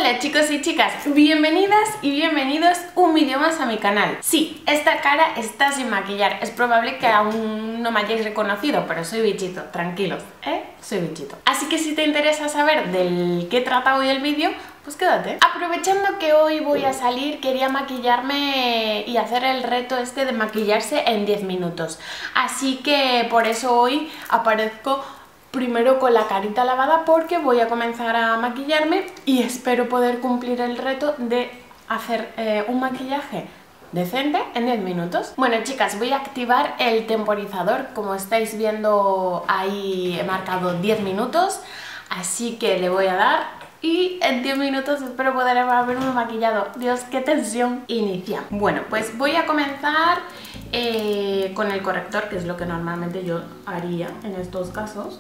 Hola chicos y chicas, bienvenidas y bienvenidos un vídeo más a mi canal. Sí, esta cara está sin maquillar, es probable que aún no me hayáis reconocido, pero soy Bichito, tranquilos, soy Bichito. Así que si te interesa saber del qué trata hoy el vídeo, pues quédate. Aprovechando que hoy voy a salir, quería maquillarme y hacer el reto este de maquillarse en 10 minutos. Así que por eso hoy aparezco primero con la carita lavada porque voy a comenzar a maquillarme y espero poder cumplir el reto de hacer un maquillaje decente en 10 minutos. Bueno chicas, voy a activar el temporizador, como estáis viendo ahí he marcado 10 minutos, así que le voy a dar y en 10 minutos espero poder haberme maquillado. Dios, qué tensión. Inicia. Bueno, pues voy a comenzar con el corrector, que es lo que normalmente yo haría en estos casos.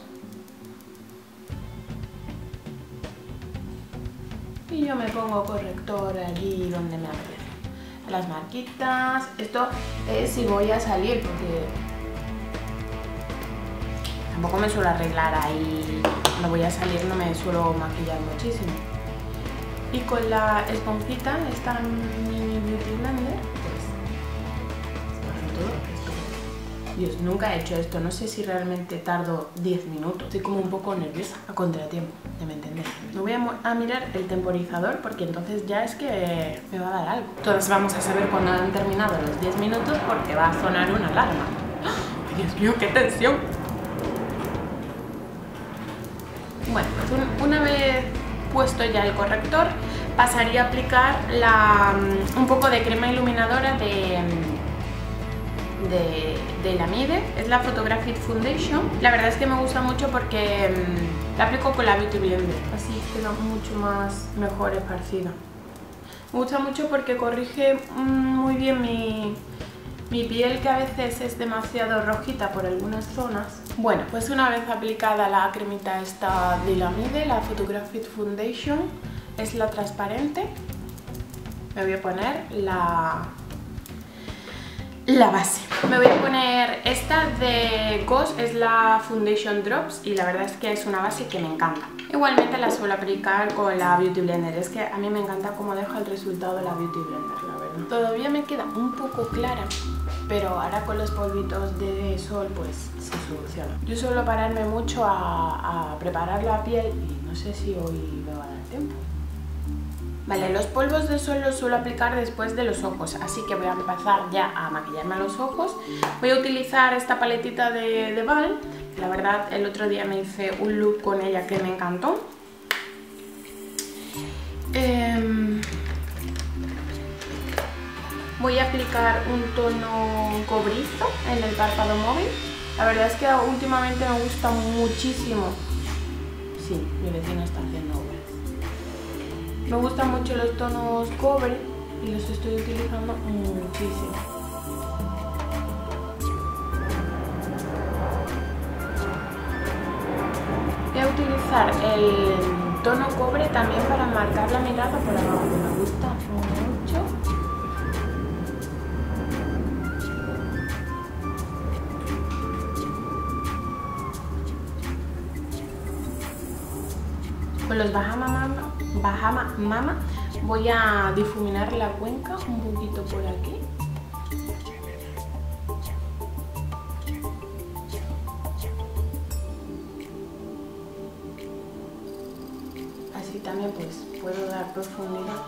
Y yo me pongo corrector allí donde me apetece. Las marquitas. Esto es si voy a salir, porque tampoco me suelo arreglar ahí. Cuando voy a salir no me suelo maquillar muchísimo. Y con la esponjita, esta mini beauty blender, pues se hace todo esto. Dios, nunca he hecho esto. No sé si realmente tardo 10 minutos. Estoy como un poco nerviosa, a contratiempo, ya me entendéis. No voy a mirar el temporizador porque entonces ya es que me va a dar algo. Todos vamos a saber cuando han terminado los 10 minutos porque va a sonar una alarma. ¡Ay, Dios mío, qué tensión! Bueno, pues una vez puesto ya el corrector, pasaría a aplicar un poco de crema iluminadora de la Mide, es la Photographic Foundation. La verdad es que me gusta mucho porque la aplico con la Beauty Blender, así queda mucho más mejor esparcida. Me gusta mucho porque corrige muy bien mi piel, que a veces es demasiado rojita por algunas zonas. Bueno, pues una vez aplicada la cremita esta de la Mide, la Photographic Foundation, es la transparente, me voy a poner la base. Me voy a poner esta de Gosh, es la Foundation Drops, y la verdad es que es una base que me encanta. Igualmente la suelo aplicar con la Beauty Blender, es que a mí me encanta cómo deja el resultado la Beauty Blender, la verdad. Todavía me queda un poco clara, pero ahora con los polvitos de sol pues se soluciona. Yo suelo pararme mucho a preparar la piel y no sé si hoy me va a dar tiempo. Vale, los polvos de sol los suelo aplicar después de los ojos, así que voy a empezar ya a maquillarme los ojos. Voy a utilizar esta paletita de Val, la verdad el otro día me hice un look con ella que me encantó. Voy a aplicar un tono cobrizo en el párpado móvil. La verdad es que últimamente me gusta muchísimo. Sí, mi vecino está haciendo obras. Me gustan mucho los tonos cobre y los estoy utilizando muchísimo. Voy a utilizar el tono cobre también para marcar la mirada por abajo. Me gusta mucho. Con los Bahama Mama voy a difuminar la cuenca un poquito por aquí. Así también pues puedo dar profundidad.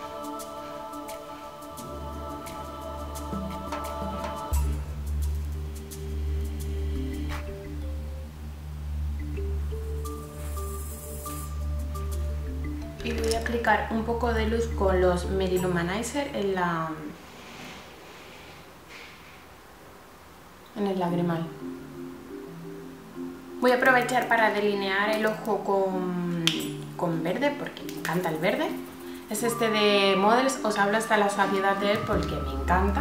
Y voy a aplicar un poco de luz con los Mary Luminizer en el lagrimal. Voy a aprovechar para delinear el ojo con verde, porque me encanta el verde. Es este de Models, os hablo hasta la saciedad de él porque me encanta.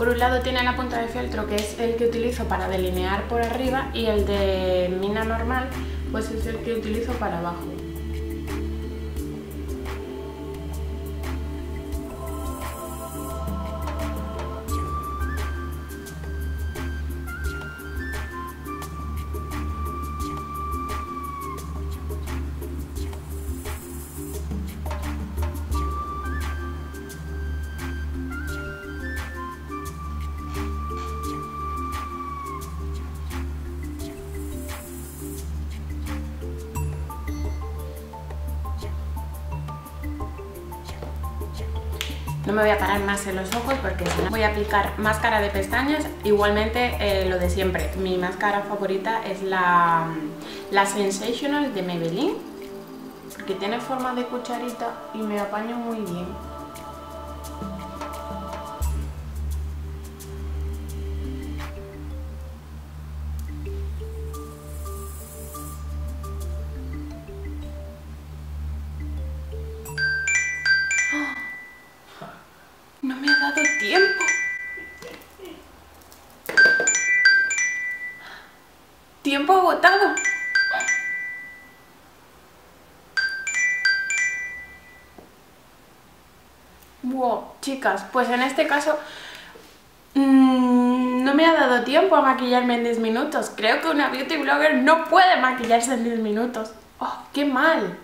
Por un lado tiene la punta de fieltro, que es el que utilizo para delinear por arriba, y el de mina normal pues es el que utilizo para abajo. No me voy a parar más en los ojos porque si no voy a aplicar máscara de pestañas. Igualmente lo de siempre, mi máscara favorita es la Sensational de Maybelline, porque tiene forma de cucharita y me apaño muy bien. No me ha dado tiempo. Tiempo agotado. Wow, chicas, pues en este caso no me ha dado tiempo a maquillarme en 10 minutos. Creo que una beauty blogger no puede maquillarse en 10 minutos. ¡Oh, qué mal!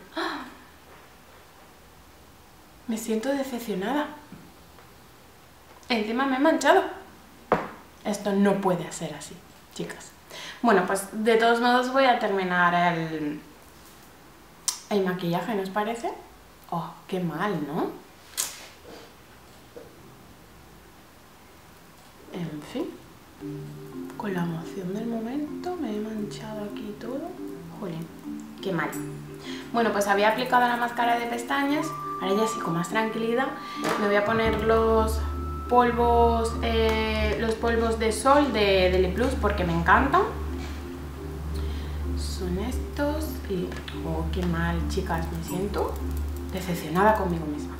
Me siento decepcionada. Encima me he manchado. Esto no puede ser así, chicas. Bueno, pues de todos modos voy a terminar el maquillaje, ¿no os parece? Oh, qué mal, ¿no? En fin, con la emoción del momento me he manchado aquí todo. Jolín, qué mal. Bueno, pues había aplicado la máscara de pestañas. Ahora ya sí, con más tranquilidad, me voy a poner los polvos de sol de Lip Plus porque me encantan. Son estos y... oh, qué mal, chicas, me siento decepcionada conmigo misma.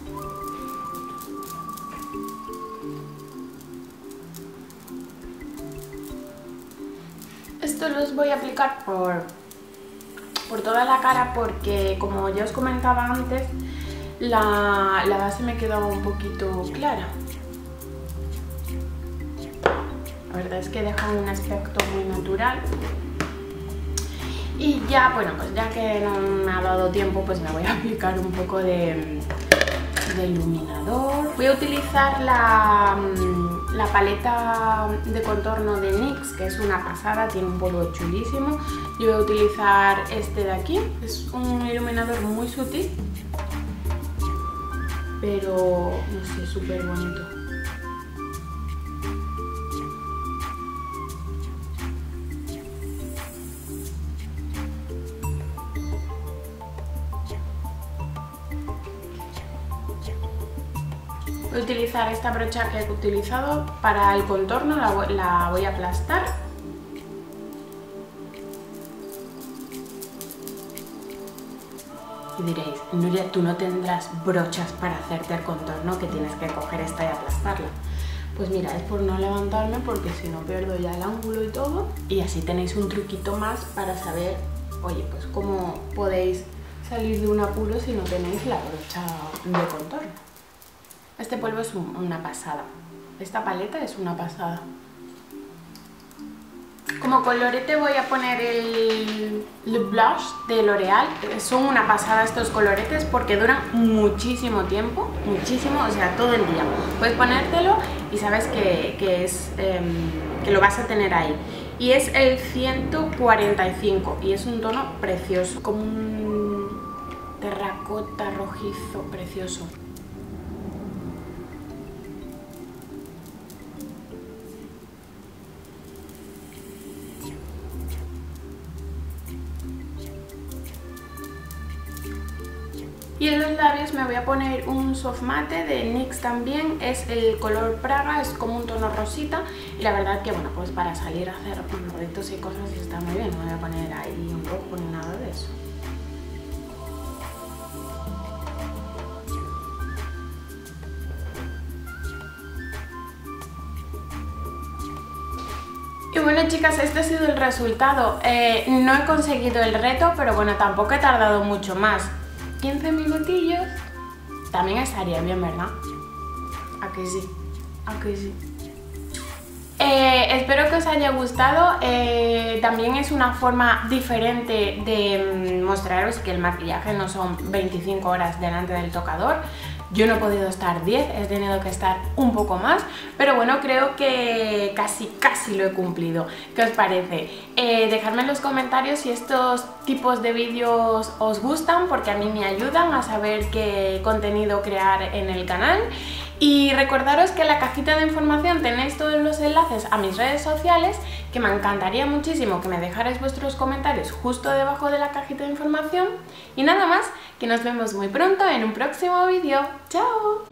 Estos los voy a aplicar por toda la cara porque, como ya os comentaba antes, la base me quedaba un poquito clara. La verdad es que deja un aspecto muy natural. Y ya, bueno, pues ya que no me ha dado tiempo, pues me voy a aplicar un poco de iluminador. Voy a utilizar la paleta de contorno de NYX, que es una pasada, tiene un polvo chulísimo. Yo voy a utilizar este de aquí, es un iluminador muy sutil, pero no sé, súper bonito. Voy a utilizar esta brocha que he utilizado para el contorno, la voy a aplastar. Y diréis, Nuria, tú no tendrás brochas para hacerte el contorno, que tienes que coger esta y aplastarla. Pues mira, es por no levantarme porque si no pierdo ya el ángulo y todo. Y así tenéis un truquito más para saber, oye, pues cómo podéis salir de un apuro si no tenéis la brocha de contorno. Este polvo es una pasada. Esta paleta es una pasada. Como colorete voy a poner el Lip Blush de L'Oreal. Son una pasada estos coloretes porque duran muchísimo tiempo, muchísimo, o sea, todo el día. Puedes ponértelo y sabes que lo vas a tener ahí. Y es el 145 y es un tono precioso, como un terracota rojizo precioso. Y en los labios me voy a poner un soft mate de NYX también, es el color Praga, es como un tono rosita. Y la verdad que, bueno, pues para salir a hacer retos y cosas está muy bien, no me voy a poner ahí un rojo ni nada de eso. Y bueno, chicas, este ha sido el resultado. No he conseguido el reto, pero bueno, tampoco he tardado mucho más. 15 minutillos. También estaría bien, ¿verdad? ¿A que sí? ¿A que sí? Espero que os haya gustado. También es una forma diferente de mostraros que el maquillaje no son 25 horas delante del tocador. Yo no he podido estar 10, he tenido que estar un poco más, pero bueno, creo que casi lo he cumplido. ¿Qué os parece? Dejadme en los comentarios si estos tipos de vídeos os gustan, porque a mí me ayudan a saber qué contenido crear en el canal. Y recordaros que en la cajita de información tenéis todos los enlaces a mis redes sociales, que me encantaría muchísimo que me dejarais vuestros comentarios justo debajo de la cajita de información. Y nada más, que nos vemos muy pronto en un próximo vídeo. ¡Chao!